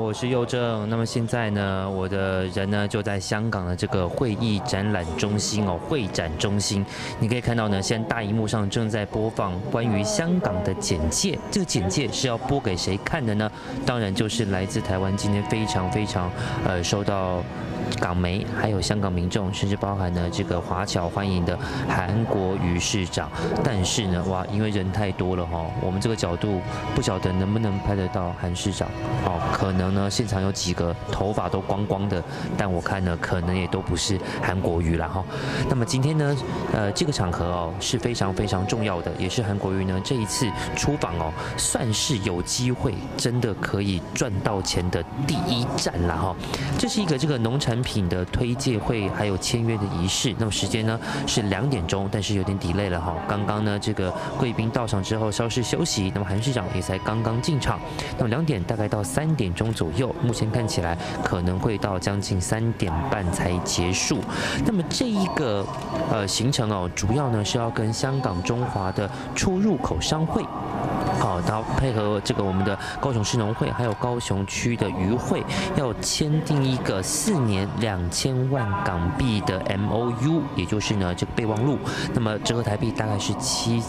我是佑正。那么现在呢，我的人呢就在香港的这个会议展览中心哦，会展中心。你可以看到呢，现在大荧幕上正在播放关于香港的简介。这个简介是要播给谁看的呢？当然就是来自台湾今天非常受到港媒还有香港民众，甚至包含呢这个华侨欢迎的韩国瑜市长。但是呢，哇，因为人太多了哈，我们这个角度不晓得能不能拍得到韩市长哦。可能呢现场有几个头发都光光的，但我看呢可能也都不是韩国瑜啦哈。那么今天呢，这个场合哦是非常重要的，也是韩国瑜呢这一次出访哦，算是有机会真的可以赚到钱的第一站啦哈。这是一个这个农产品的推介会还有签约的仪式，那么时间呢是2点钟，但是有点 delay 了哈。刚刚呢这个贵宾到场之后稍事休息，那么韩市长也才刚刚进场，那么2点大概到3点钟左右，目前看起来可能会到将近3点半才结束。那么这一个行程哦，主要呢是要跟香港中华的出入口商会。好，然后配合这个我们的高雄市农会，还有高雄区的渔会，要签订一个4年2000万港币的 MOU， 也就是呢这个备忘录。那么折合台币大概是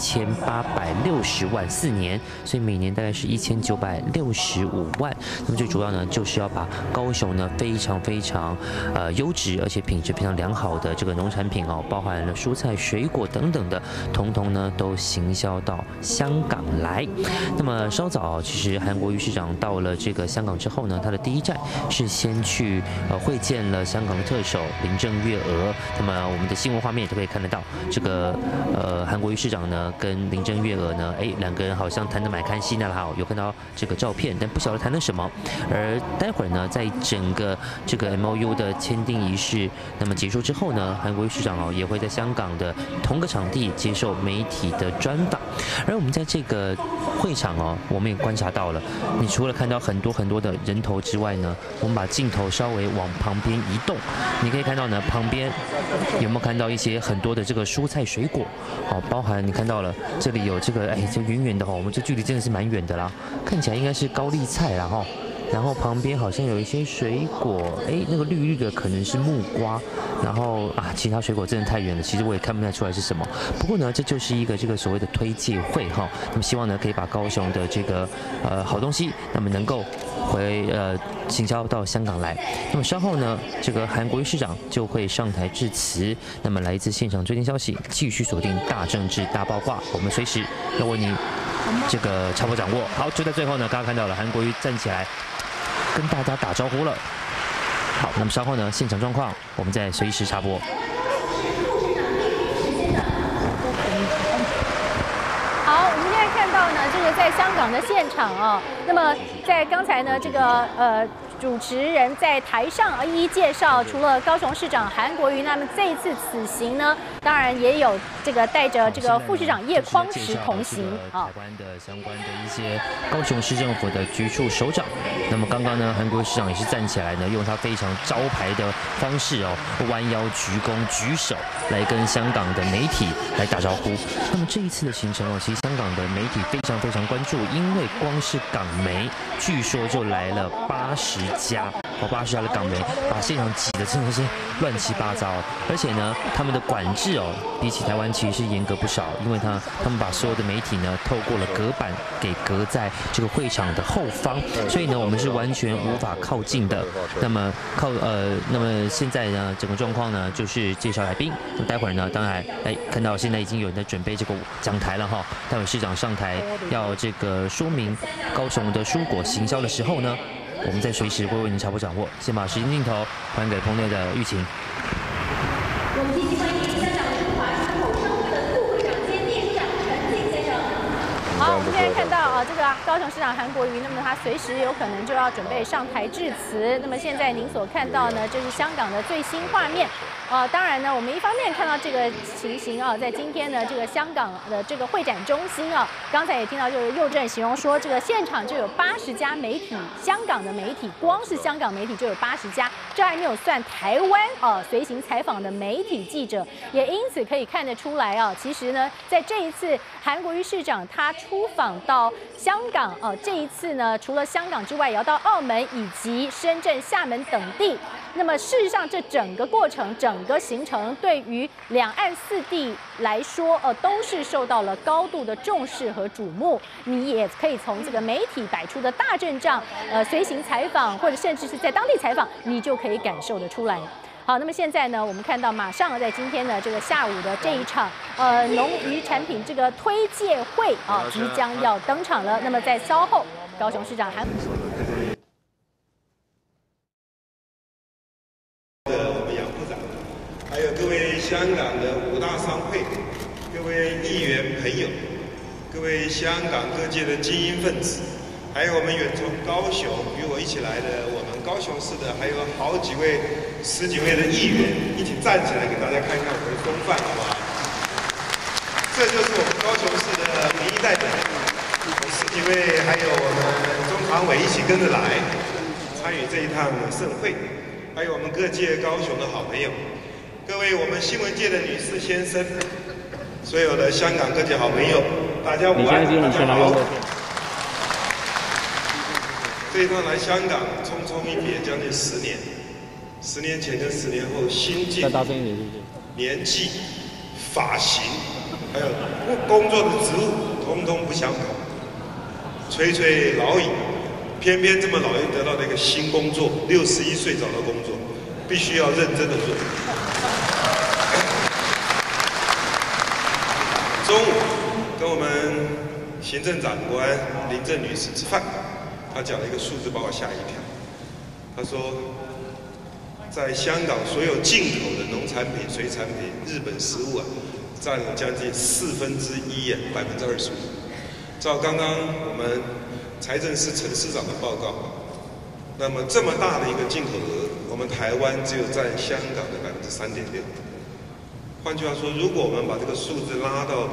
7860万，4年，所以每年大概是1965万。那么最主要呢就是要把高雄呢非常优质而且品质非常良好的这个农产品哦，包含了蔬菜、水果等等的，统统呢都行销到香港来。那么稍早，其实韩国瑜市长到了这个香港之后呢，他的第一站是先去会见了香港的特首林郑月娥。那么我们的新闻画面都可以看得到，这个韩国瑜市长呢跟林郑月娥呢，两个人好像谈得蛮开心的啦，有看到这个照片，但不晓得谈了什么。而待会儿呢，在整个这个 MOU 的签订仪式那么结束之后呢，韩国瑜市长哦也会在香港的同个场地接受媒体的专访。而我们在这个会场哦，我们也观察到了，你除了看到很多的人头之外呢，我们把镜头稍微往旁边移动，你可以看到呢，旁边有没有看到一些很多的这个蔬菜水果？哦，包含你看到了，这里有这个就远远的哈，我们这距离真的是蛮远的啦，看起来应该是高丽菜啦哈。然后旁边好像有一些水果，那个绿绿的可能是木瓜，然后其他水果真的太远了，其实我也看不太出来是什么。不过呢，这就是一个这个所谓的推介会哈，那么希望呢可以把高雄的这个好东西，那么能够行销到香港来。那么稍后呢，这个韩国瑜市长就会上台致辞。那么来自现场最新消息，继续锁定大政治大八卦，我们随时要为您这个插播掌握。好，就在最后呢，刚刚看到了韩国瑜站起来跟大家打招呼了。好，那么稍后呢，现场状况我们再随时插播。 好，我们现在看到呢，这个在香港的现场啊，那么在刚才呢，这个主持人在台上一一介绍，除了高雄市长韩国瑜，那么这一次此行呢，当然也有这个带着这个副市长叶匡时同行啊。 台湾的相关的一些高雄市政府的局处首长，那么刚刚呢，韩国瑜市长也是站起来呢，用他非常招牌的方式哦，弯腰鞠躬举手来跟香港的媒体来打招呼。那么这一次的行程哦，其实香港的媒体非常关注，因为光是港媒据说就来了80家，80家的港媒把现场挤得真的是乱七八糟，而且呢，他们的管制哦，比起台湾其实是严格不少，因为他们把所有的媒体呢，透过了隔板给隔在这个会场的后方，所以呢，我们是完全无法靠近的。那么那么现在呢，整个状况呢，就是介绍来宾。那待会儿呢，当然看到现在已经有人在准备这个讲台了哈，待会市长上台要这个说明高雄的蔬果行销的时候呢，我们再随时会为您插播掌握。先把时间镜头还给棚内的玉琴。 我们积极欢迎香港中华出口商会的副会长兼秘书长陈进先生。 好，我们现在看到这个高雄市长韩国瑜，那么他随时有可能就要准备上台致辞。那么现在您所看到呢，就是香港的最新画面。当然呢，我们一方面看到这个情形啊，在今天呢，这个香港的这个会展中心啊，刚才也听到就是佑正形容说，这个现场就有80家媒体，香港的媒体，光是香港媒体就有80家，这还没有算台湾随行采访的媒体记者，也因此可以看得出来啊，其实呢，在这一次韩国瑜市长他出访到香港这一次呢，除了香港之外，也要到澳门以及深圳、厦门等地。那么事实上，这整个过程、整个行程，对于两岸四地来说，都是受到了高度的重视和瞩目。你也可以从这个媒体摆出的大阵仗，随行采访，或者甚至是在当地采访，你就可以感受得出来。好，那么现在呢，我们看到马上在今天的这个下午的这一场农渔产品这个推介会即将要登场了。那么在稍后，高雄市长韩。 还有各位香港的5大商会、各位议员朋友、各位香港各界的精英分子，还有我们远从高雄与我一起来的我们高雄市的，还有好几位、10几位的议员，一起站起来给大家看看我们的风范，好不好？这就是我们高雄市的民意代表，10几位，还有我们中常委一起跟着来参与这一趟盛会，还有我们各界高雄的好朋友。各位我们新闻界的女士先生，所有的香港各界好朋友，大家午安，大家好。这一趟来香港，匆匆一别将近10年，10年前跟10年后，心境、年纪、发型，还有工作的职务，通通不相同。垂垂老矣，偏偏这么老又得到了一个新工作，61岁找到工作，必须要认真的做。中午跟我们行政长官林郑女士吃饭，她讲了一个数字把我吓一跳。她说，在香港所有进口的农产品、水产品、日本食物占了将近1/4，25%。照刚刚我们财政司陈司长的报告，那么这么大的一个进口额，我们台湾只有占香港的3.6%。换句话说，如果我们把这个数字拉到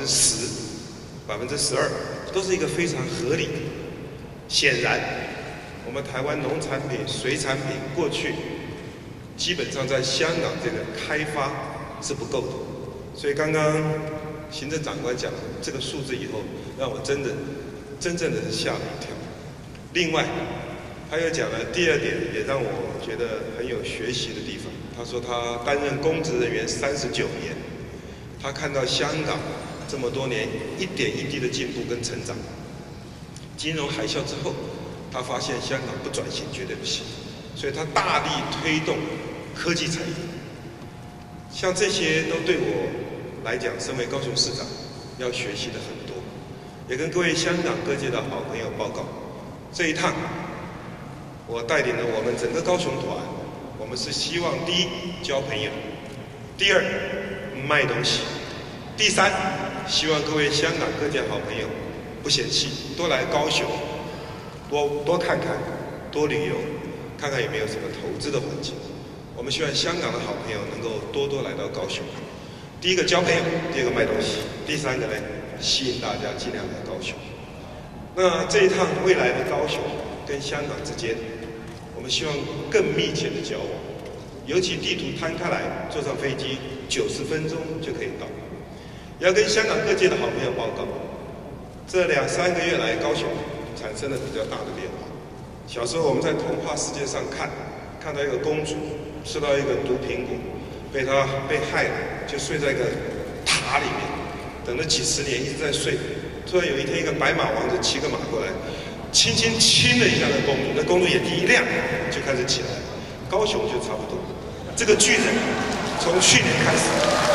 10%、12%，都是一个非常合理的。显然，我们台湾农产品、水产品过去基本上在香港这个开发是不够的，所以刚刚行政长官讲这个数字以后，让我真正的吓了一跳。另外，他又讲了第2点，也让我觉得很有学习的地方。他说他担任公职人员39年，他看到香港这么多年一点一滴的进步跟成长。金融海啸之后，他发现香港不转型绝对不行，所以他大力推动科技产业。像这些都对我来讲，身为高雄市长要学习的很多，也跟各位香港各界的好朋友报告，这一趟我带领了我们整个高雄团，我们是希望第一交朋友，第2卖东西，第3希望各位香港各界好朋友不嫌弃，多来高雄，多看看，多旅游，看看有没有什么投资的环境。我们希望香港的好朋友能够多来到高雄。第1个交朋友，第2个卖东西，第3个呢，吸引大家尽量来高雄。那这一趟未来的高雄跟香港之间，我们希望更密切的交往，尤其地图摊开来，坐上飞机90分钟就可以到。要跟香港各界的好朋友报告，这2、3个月来，高雄产生了比较大的变化。小时候我们在童话世界上看到一个公主吃到一个毒苹果，被害了，就睡在一个塔里面，等了几10年一直在睡。突然有一天，一个白马王子骑个马过来，轻轻亲了一下那公主，那公主眼睛一亮，就开始起来。高雄就差不多，这个巨人从去年开始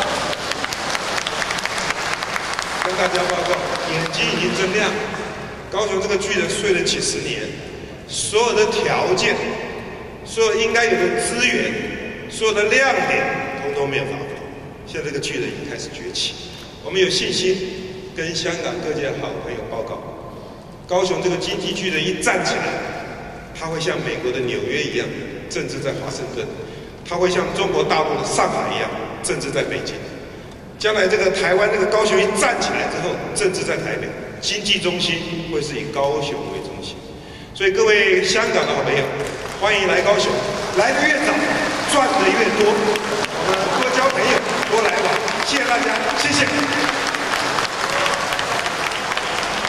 跟大家报告，眼睛已经睁亮。高雄这个巨人睡了几10年，所有的条件，所有应该有的资源，所有的亮点，通通没有发挥。现在这个巨人已经开始崛起，我们有信心。跟香港各界好朋友报告，高雄这个经济巨人一站起来，它会像美国的纽约一样，政治在华盛顿；它会像中国大陆的上海一样，政治在北京。将来这个台湾这个高雄一站起来之后，政治在台北，经济中心会是以高雄为中心。所以各位香港的好朋友，欢迎来高雄，来的越早，赚的越多。我们多交朋友，多来往。谢谢大家，谢谢。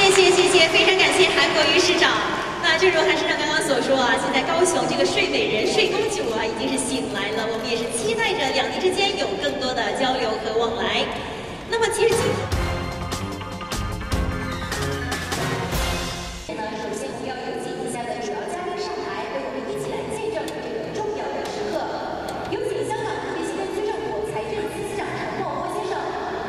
谢谢，非常感谢韩国瑜市长。那正如韩市长刚刚所说啊，现在高雄这个睡美人、睡公主啊，已经是醒来了。我们也是期待着两地之间有更多的交流和往来。那么，其实首先我们要有请以下的主要嘉宾上台，和我们一起来见证这个重要的时刻。有请香港特别行政区政府财政司司长陈茂波先生。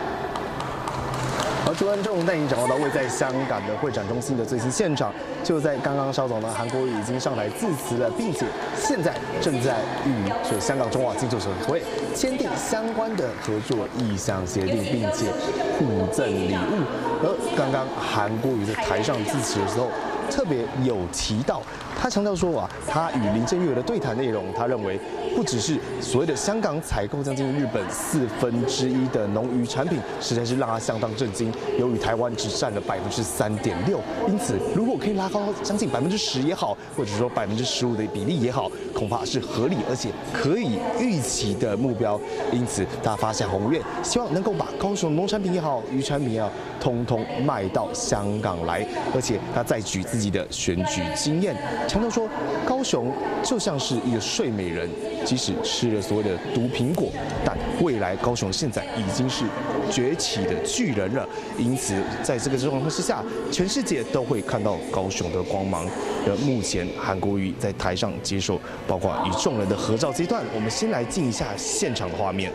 而主观众带您掌握到位在香港的会展中心的最新现场，就在刚刚稍早呢，韩国瑜已经上台致辞了，并且现在正在与香港中华进出口协会签订相关的合作意向协定，并且互赠礼物。而刚刚韩国瑜在台上致辞的时候，特别有提到，他强调说啊，他与林郑月娥的对谈内容，他认为不只是所谓的香港采购将近日本1/4的农渔产品，实在是让他相当震惊。由于台湾只占了3.6%，因此如果可以拉高将近10%也好，或者说15%的比例也好，恐怕是合理而且可以预期的目标。因此他发下宏愿，希望能够把高雄农产品也好、渔产品也好，通通卖到香港来。而且他再举自己的选举经验，强调说高雄就像是一个睡美人，即使吃了所谓的毒苹果，但未来高雄现在已经是崛起的巨人了。因此在这个状况之下，全世界都会看到高雄的光芒。而目前韩国瑜在台上接受包括与众人的合照阶段，我们先来进一下现场的画面。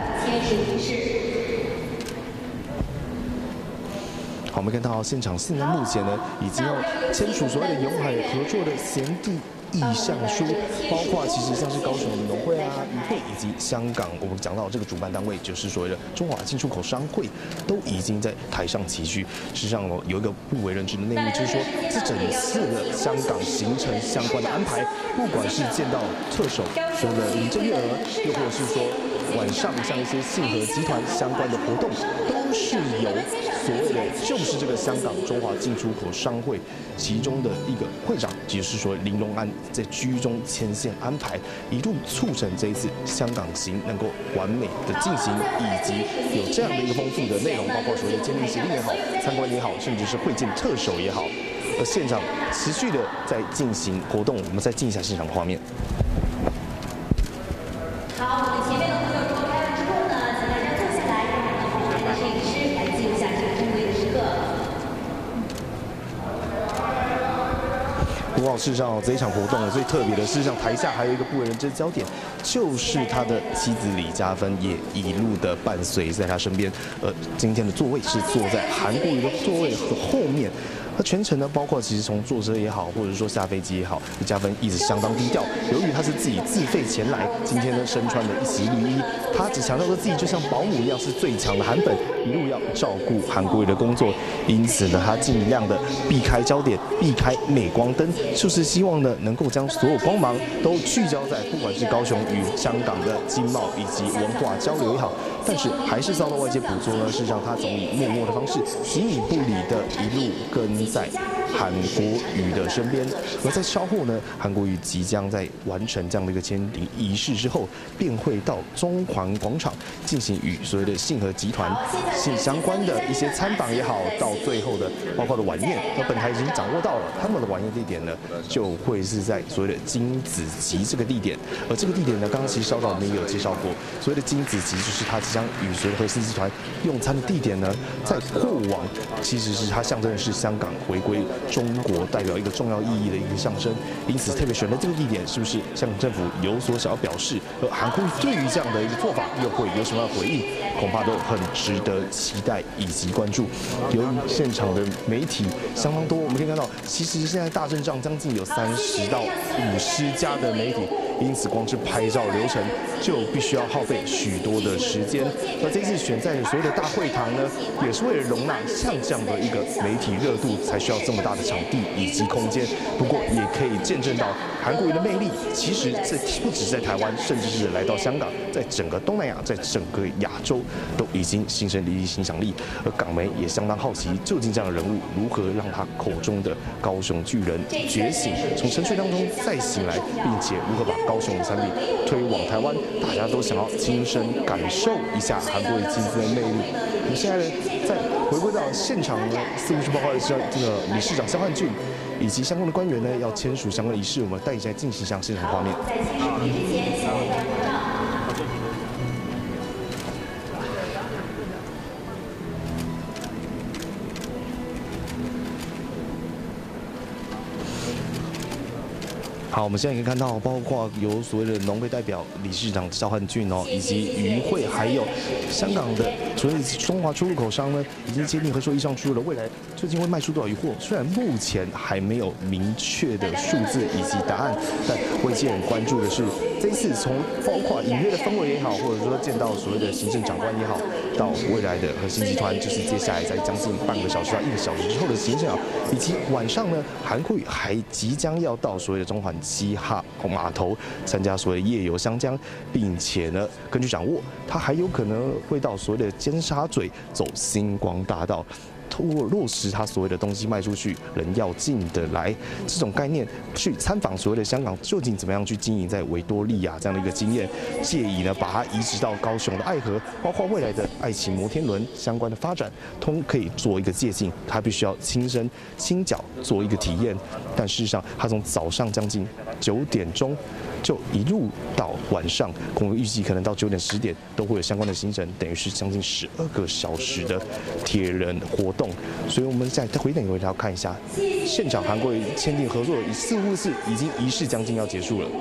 好，我们看到现场现在目前呢，已经要签署所谓的永海合作的协定意向书，包括其实像是高雄的农会啊、渔会以及香港我们讲到这个主办单位，就是所谓的中华进出口商会，都已经在台上齐聚。事实上有一个不为人知的内幕，就是说这整次的香港行程相关的安排，不管是见到特首说的林郑月娥，又或者是说晚上像一些信和集团相关的活动，都是由所谓的就是这个香港中华进出口商会其中的一个会长，也就是说林荣安在居中牵线安排，一路促成这一次香港行能够完美的进行，以及有这样的一个丰富的内容，包括所谓的鉴定协定也好、参观也好，甚至是会见特首也好。而现场持续的在进行活动，我们再进一下现场的画面。 好，我们前面的朋友如果拍完之后呢，请大家坐下来，让后台的摄影师来记录下这个珍贵的时刻。 不过事实上这一场活动最特别的，事实上台下还有一个不为人知的焦点，就是他的妻子李嘉芬也一路的伴随在他身边。今天的座位是坐在韩国瑜的座位的后面。那全程呢，包括其实从坐车也好，或者说下飞机也好，李嘉芬一直相当低调。由于他是自己自费前来，今天呢身穿的一袭绿衣，他只强调说自己就像保姆一样，是最强的韩粉，一路要照顾韩国瑜的工作。因此呢，他尽量的避开焦点，避开镁光灯，就是希望呢能够将所有光芒都聚焦在不管是高雄与香港的经贸以及文化交流也好，但是还是遭到外界捕捉呢。事实上，他总以默默的方式，几米不离的一路跟在韩国瑜的身边。而在稍后呢，韩国瑜即将在完成这样的一个签订仪式之后，便会到中环广场进行与所谓的信和集团相关的一些参访也好，到最后的包括的晚宴，那本台已经掌握到了他们的晚宴地点呢，就会是在所谓的金子集这个地点。而这个地点呢，刚刚其实稍早我们也有介绍过，所谓的金子集就是他即将与所谓的核心集团用餐的地点呢，在过往其实是它象征的是香港回归中国，代表一个重要意义的一个象征。因此特别选了这个地点，是不是香港政府有所想要表示？而韩国瑜对于这样的一个做法又会有什么样的回应？恐怕都很值得期待以及关注。由于现场的媒体相当多，我们可以看到，其实现在大阵仗将近有30到50家的媒体，因此光是拍照流程就必须要耗费许多的时间。而这次选在所谓的大会堂呢，也是为了容纳像这样的一个媒体热度，才需要这么大的场地以及空间。不过也可以见证到韩国瑜的魅力，其实这不只是在台湾，甚至是来到香港，在整个东南亚，在整个亚洲都已经形成了一定影响力。而港媒也相当好奇，究竟这样的人物如何让他口中的高雄巨人觉醒，从沉睡当中再醒来，并且如何把高雄的产品推往台湾，大家都想要亲身感受一下韩国瑜机子的魅力。我们现在再回归到现场呢，似乎是包括这个理事长萧汉俊以及相关的官员呢要签署相关的仪式，我们带一下进行一下现场画面。好，我们现在可以看到，包括有所谓的农会代表理事长萧汉俊以及渔会，还有香港的所谓中华出入口商呢，已经签订合作意向书了。未来究竟会卖出多少渔获？虽然目前还没有明确的数字以及答案，但外界很关注的是，这一次从包括隐约的氛围也好，或者说见到所谓的行政长官也好，到未来的核心集团，就是接下来在将近半个小时到1个小时之后的行程以及晚上呢，韩国瑜还即将要到所谓的中环7号码头参加所谓的夜游湘江，并且呢，根据掌握，他还有可能会到所谓的尖沙咀走星光大道。透过落实他所谓的东西卖出去，人要进得来这种概念，去参访所谓的香港究竟怎么样去经营在维多利亚这样的一个经验，借以呢把它移植到高雄的爱河，包括未来的爱情摩天轮相关的发展，可以做一个借鉴。他必须要亲身亲脚做一个体验，但事实上他从早上将近9点钟。就一路到晚上，我们预计可能到9点10点都会有相关的行程，等于是将近12个小时的铁人活动。所以我们再回头看一下，现场韩国瑜签订合作，似乎是已经仪式将近要结束了。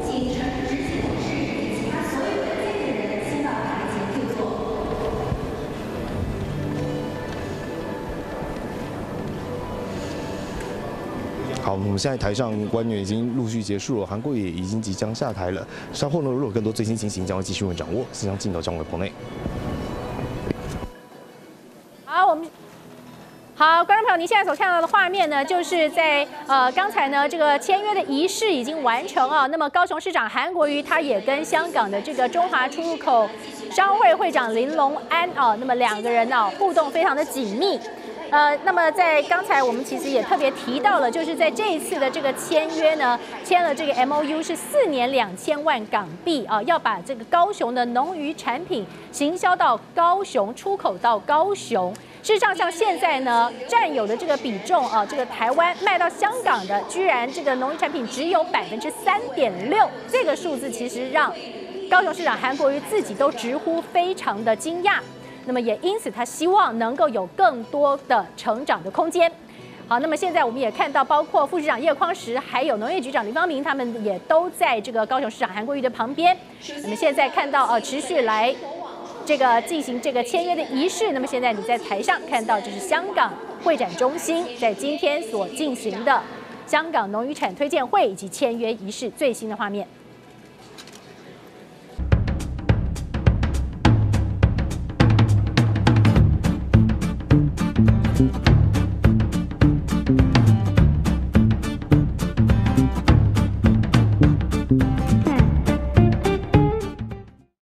好，我们现在台上官员已经陆续结束了，韩国瑜也已经即将下台了。稍后呢，如果有更多最新情形，将会继续为掌握。现场镜头将回棚内。 好，观众朋友，您现在所看到的画面呢，就是在刚才呢这个签约的仪式已经完成啊。那么高雄市长韩国瑜他也跟香港的这个中华出入口商会会长林龙安那么2个人互动非常的紧密。那么在刚才我们其实也特别提到了，就是在这一次的这个签约呢，签了这个 MOU 是4年2000万港币要把这个高雄的农渔产品行销到高雄，出口到高雄。事实上，像现在呢，占有的这个比重这个台湾卖到香港的，居然这个农渔产品只有3.6%，这个数字其实让高雄市长韩国瑜自己都直呼非常的惊讶。那么也因此，他希望能够有更多的成长的空间。好，那么现在我们也看到，包括副市长叶匡时，还有农业局长林芳明，他们也都在这个高雄市长韩国瑜的旁边。那么现在看到持续来这个进行这个签约的仪式。那么现在你在台上看到，这是香港会展中心在今天所进行的香港农渔产推荐会以及签约仪式最新的画面。 Thank you.